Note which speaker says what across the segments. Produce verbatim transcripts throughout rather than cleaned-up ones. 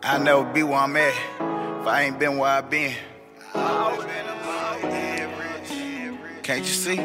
Speaker 1: I'll never be where I'm at if I ain't been where I been. Can't you see?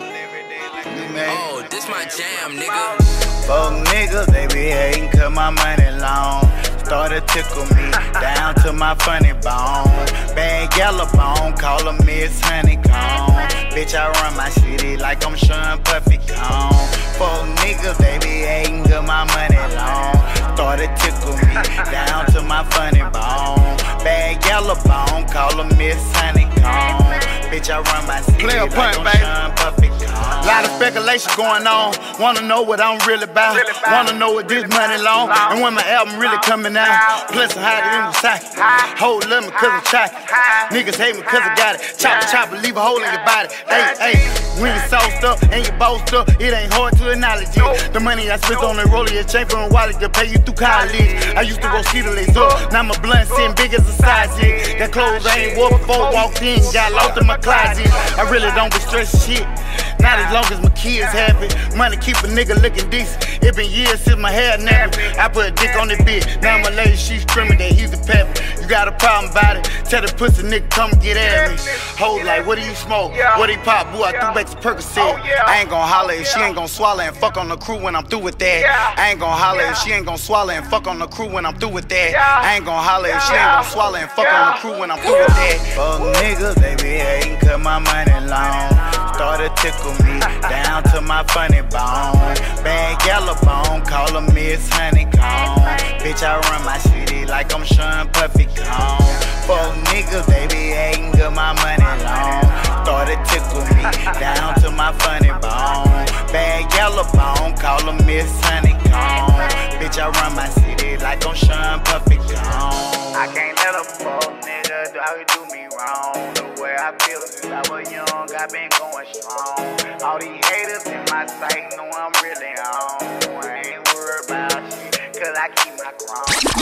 Speaker 2: Oh, this my jam, nigga.
Speaker 1: Fuck niggas, they be hating cause my money long. Started tickle me down to my funny bone. Bad yellow bone, call her Miss Honeycomb. Bitch, I run my city like I'm Sean Puffy Cone. Fuck niggas, they be hating cause my money long. Started tickle me down to my funny bone. Bad yellow bone, call her Miss Honeycomb. Bitch, I run my city
Speaker 3: Play a
Speaker 1: like
Speaker 3: punt,
Speaker 1: I'm
Speaker 3: baby.
Speaker 1: Sean Puffy Cone.
Speaker 3: Lot of speculation going on. Wanna know what I'm really about.
Speaker 1: Really about.
Speaker 3: Wanna know what this money long.
Speaker 1: Long.
Speaker 3: And when my album really coming out. Plus I had it in the socket. Hold love me cause I'm chocolate. Niggas hate me cause I got it. Chopper, chopper, leave a hole in your body. Hey, hey, when you sauced up and you bossed up, it ain't hard to acknowledge it. The money I spent on the roller, your chain from a wallet to pay you through college. I used to roll cedar lace up. Now my blunt sitting big as a sausage. That clothes I ain't wore before walked in. Got lost in my closet. I really don't be stressing shit. Not as long as my kids happy. Money keep a nigga looking decent. It been years since my hair nappy. I put a dick on that bitch. Now my lady, she screaming that he's a pepper. You got a problem about it? Tell the pussy nigga come get at me. Hold like, what do you smoke? What do you pop? Boy, I threw back to Percocet.
Speaker 1: I ain't gon' holler if she ain't gon' swallow and fuck on the crew when I'm through with that. I ain't gon' holler if she ain't gon' swallow and fuck on the crew when I'm through with that. I ain't gon' holler if she ain't gon' swallow and fuck on the crew when I'm through with that. Fuck niggas, they be hating cause my money long. Started tickle me down to my funny bone. Bad yellow bone, call her Miss Honeycomb. Bitch, I run my city like I'm Sean Puffy Cone. Fuck niggas, they be hating cause my money long. Started tickle me down to my funny bone. Bad yellow bone, call her Miss Honeycomb. Bitch, I run my city like I'm Sean Puffy Cone. I can't let a fuck nigga do me wrong. The way I feel since I was young, I been going strong. All these haters in my sight know I'm really on. I ain't worried about shit, cause I keep my crown.